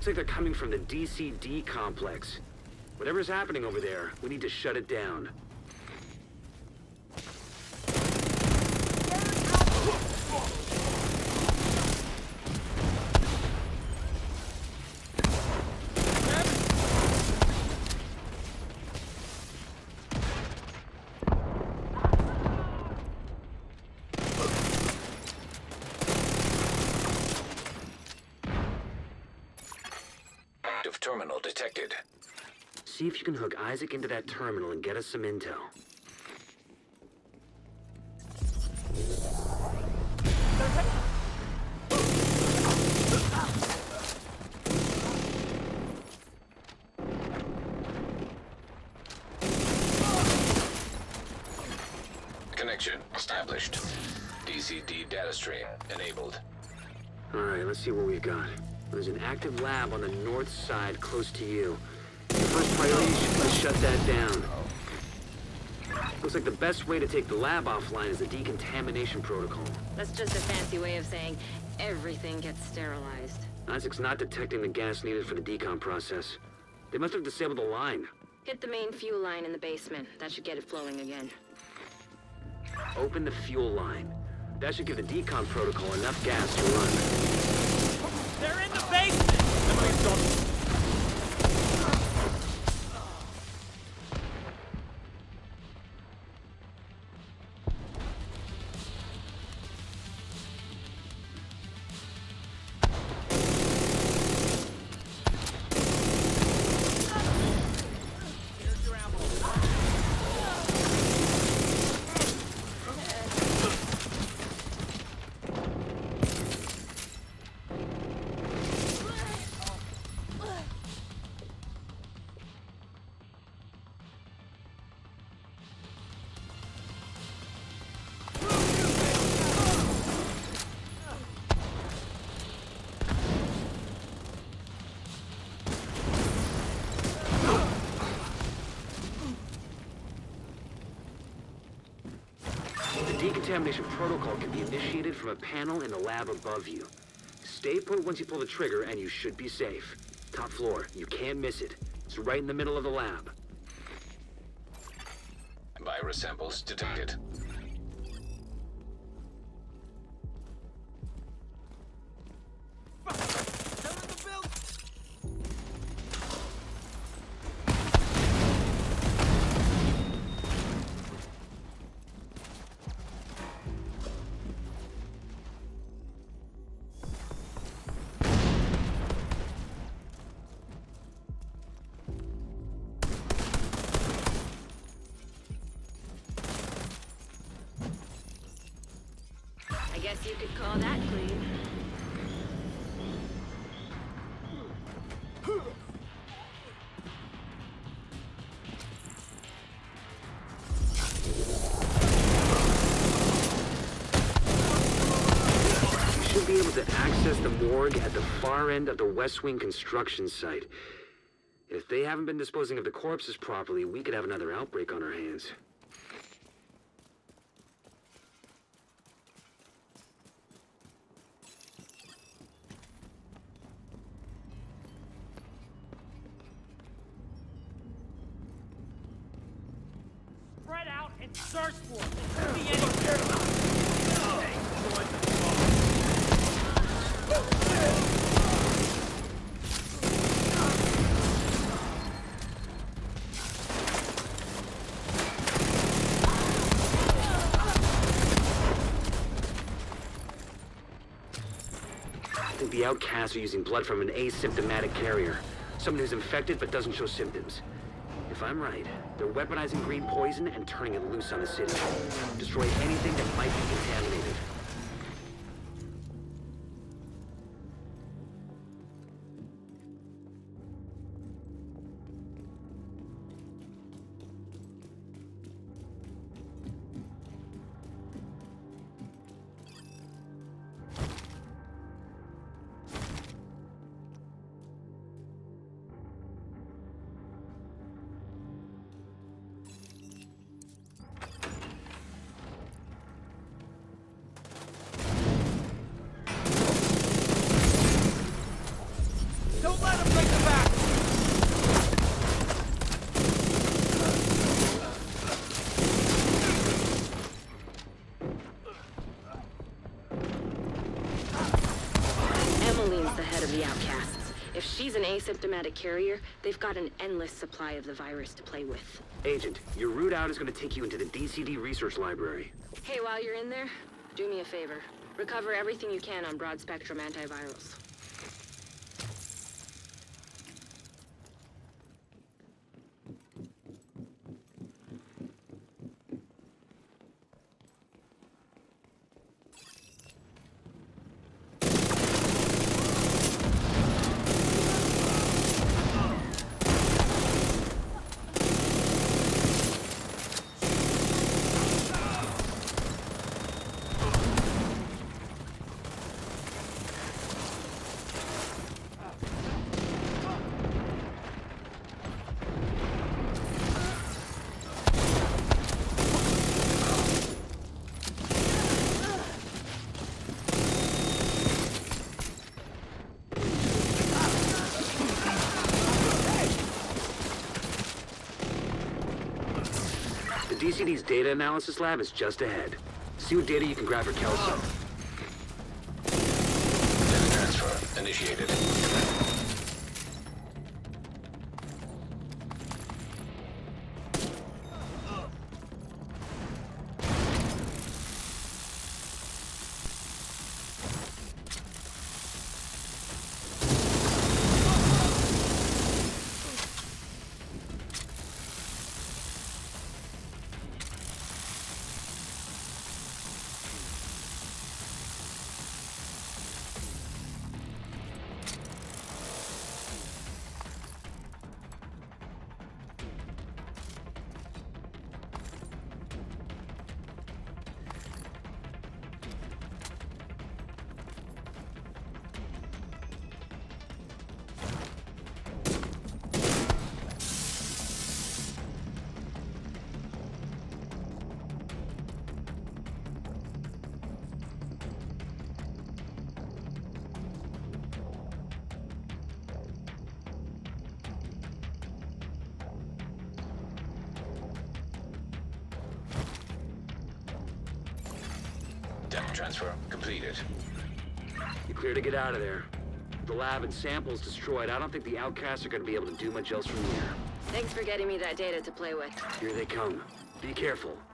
Looks like they're coming from the DCD complex. Whatever's happening over there, we need to shut it down. Terminal detected. See if you can hook Isaac into that terminal and get us some intel. Connection established. DCD data stream enabled. Alright, let's see what we've got. There's an active lab on the north side close to you. Your first priority should be to shut that down. Looks like the best way to take the lab offline is the decontamination protocol. That's just a fancy way of saying everything gets sterilized. Isaac's not detecting the gas needed for the decon process. They must have disabled the line. Hit the main fuel line in the basement. That should get it flowing again. Open the fuel line. That should give the decon protocol enough gas to run. They're in the basement! The decontamination protocol can be initiated from a panel in the lab above you. Stay put once you pull the trigger and you should be safe. Top floor, you can't miss it. It's right in the middle of the lab. Virus samples detected. I guess you could call that clean. You should be able to access the morgue at the far end of the West Wing construction site. If they haven't been disposing of the corpses properly, we could have another outbreak on our hands. Spread out and search for it. There could be any... I think the outcasts are using blood from an asymptomatic carrier. Someone who's infected but doesn't show symptoms. If I'm right, they're weaponizing green poison and turning it loose on the city. Destroy anything that might be contaminated. the outcasts. If she's an asymptomatic carrier, they've got an endless supply of the virus to play with. Agent, your route out is going to take you into the DCD research library. Hey, while you're in there, do me a favor. Recover everything you can on broad-spectrum antivirals. The DCD's data analysis lab is just ahead. See what data you can grab for Kelso. Data transfer initiated. Data transfer completed. You're clear to get out of there. With the lab and samples destroyed, I don't think the outcasts are going to be able to do much else from here. Thanks for getting me that data to play with. Here they come. Be careful.